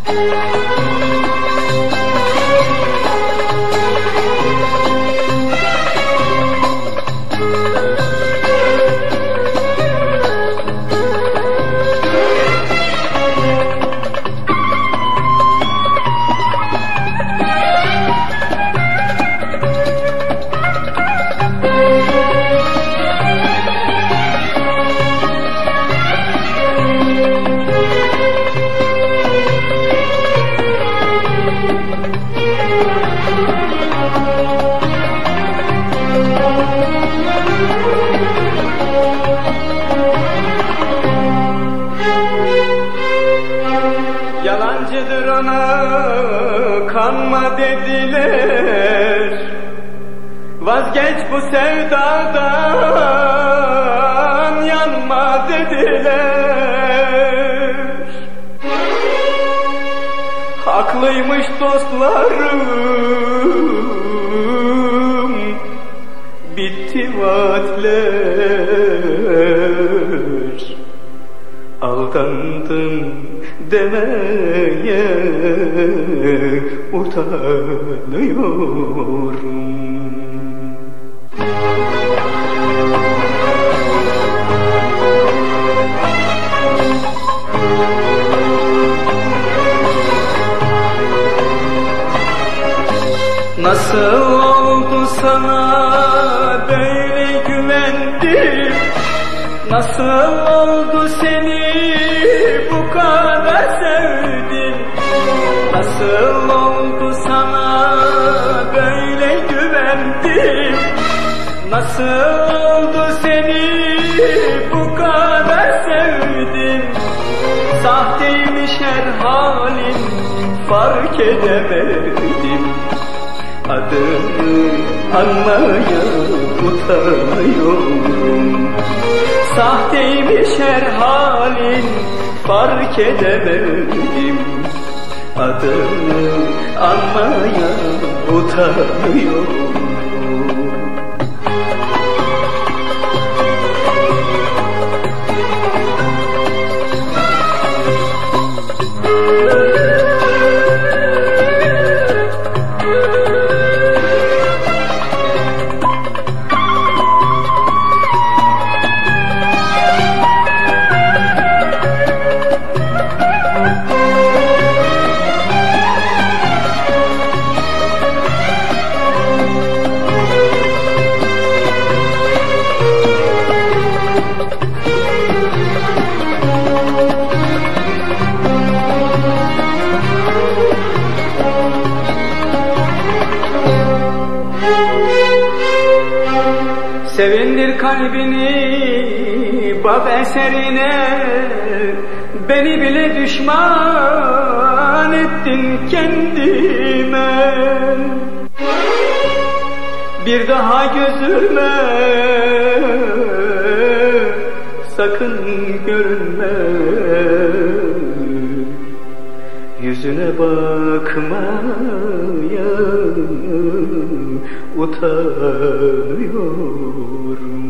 Yalancıdır ona kanma dediler, vazgeç bu sevdadan yanma dediler. Haklıymış dostlarım, bitti vaatler. Aldandım demeye utanıyorum. Nasıl oldu sana böyle güvendim? Nasıl oldu seni bu kadar sevdim? Nasıl oldu sana böyle güvendim? Nasıl oldu seni bu kadar sevdim? Sahteymiş her halin, fark edemedim. Adını anmaya utanıyorum. Sahteymiş her halin, fark edemedim. Adını anmaya utanıyorum. Sevindir kalbini bak eserine, beni bile düşman ettin kendime. Bir daha gözüme sakın görünme, yüzüne bakmaya utanıyorum.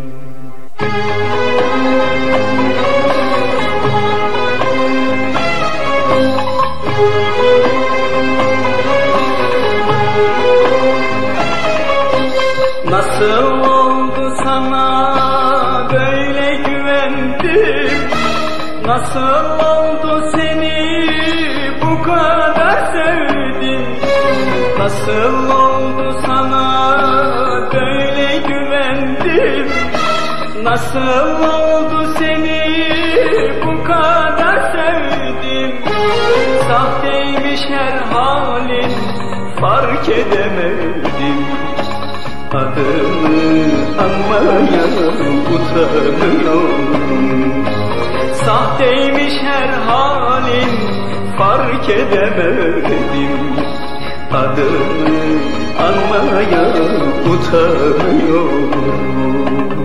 Nasıl oldu sana böyle güvendim? Nasıl oldu seni bu kadar sevdim? Nasıl oldu sana böyle güvendim? Nasıl oldu seni bu kadar sevdim? Sahteymiş her halin, fark edemedim. Adımı anmaya utanıyorum. Sahteymiş her halin, fark edemedim. Adımı anmaya utanıyorum.